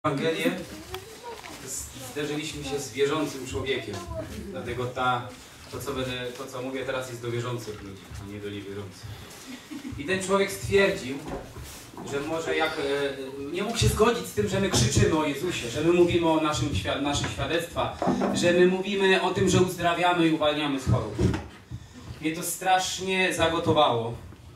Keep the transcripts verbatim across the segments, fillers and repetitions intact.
Ewangelię zderzyliśmy się z wierzącym człowiekiem, dlatego ta, to, co będę, to co mówię teraz jest do wierzących ludzi, a nie do niewierzących. I ten człowiek stwierdził, że może jak e, nie mógł się zgodzić z tym, że my krzyczymy o Jezusie, że my mówimy o naszym, naszych świadectwa, że my mówimy o tym, że uzdrawiamy i uwalniamy z chorób. Mnie to strasznie zagotowało.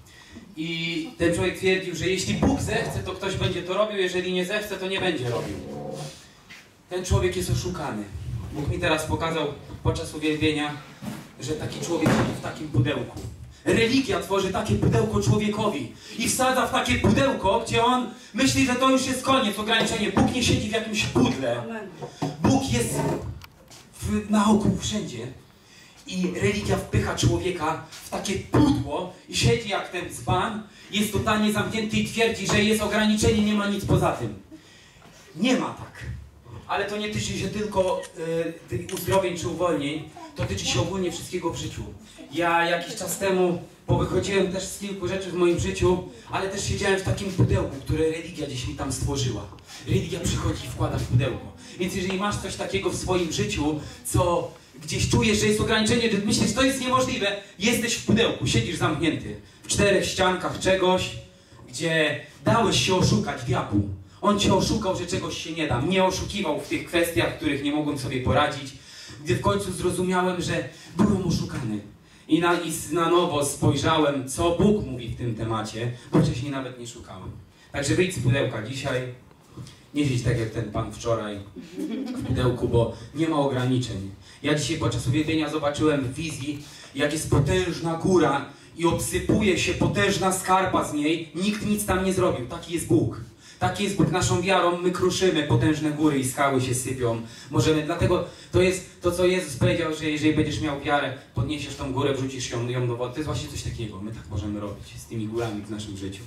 I ten człowiek twierdził, że jeśli Bóg zechce, to ktoś będzie to robił, jeżeli nie zechce, to nie będzie robił. Ten człowiek jest oszukany. Bóg mi teraz pokazał podczas uwielbienia, że taki człowiek siedzi w takim pudełku. Religia tworzy takie pudełko człowiekowi i wsadza w takie pudełko, gdzie on myśli, że to już jest koniec, ograniczenie. Bóg nie siedzi w jakimś pudle. Bóg jest w, naokół, wszędzie. I religia wpycha człowieka w takie pudło i siedzi jak ten dzban, jest totalnie zamknięty i twierdzi, że jest ograniczenie, nie ma nic poza tym. Nie ma tak. Ale to nie tyczy się tylko y, uzdrowień czy uwolnień, to tyczy się ogólnie wszystkiego w życiu. Ja jakiś czas temu powychodziłem też z kilku rzeczy w moim życiu, ale też siedziałem w takim pudełku, które religia gdzieś mi tam stworzyła. Religia przychodzi i wkłada w pudełko. Więc jeżeli masz coś takiego w swoim życiu, co gdzieś czujesz, że jest ograniczenie, że myślisz, że to jest niemożliwe, jesteś w pudełku, siedzisz zamknięty w czterech ściankach czegoś, gdzie dałeś się oszukać diabłu. On cię oszukał, że czegoś się nie da. Mnie oszukiwał w tych kwestiach, w których nie mogłem sobie poradzić. Gdy w końcu zrozumiałem, że byłem oszukany. I na, i na nowo spojrzałem, co Bóg mówi w tym temacie, bo wcześniej nawet nie szukałem. Także wyjdź z pudełka dzisiaj. Nie siedź tak jak ten pan wczoraj w pudełku, bo nie ma ograniczeń. Ja dzisiaj podczas uwielbienia zobaczyłem w wizji, jak jest potężna góra i obsypuje się potężna skarpa z niej. Nikt nic tam nie zrobił. Taki jest Bóg. Taki jest Bóg. Naszą wiarą my kruszymy potężne góry i skały się sypią. Możemy, dlatego to jest to, co Jezus powiedział, że jeżeli będziesz miał wiarę, podniesiesz tą górę, wrzucisz ją, ją do wody. To jest właśnie coś takiego. My tak możemy robić z tymi górami w naszym życiu.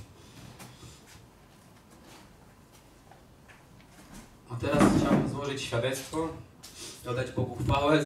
A teraz chciałbym złożyć świadectwo, dodać Bogu chwałę.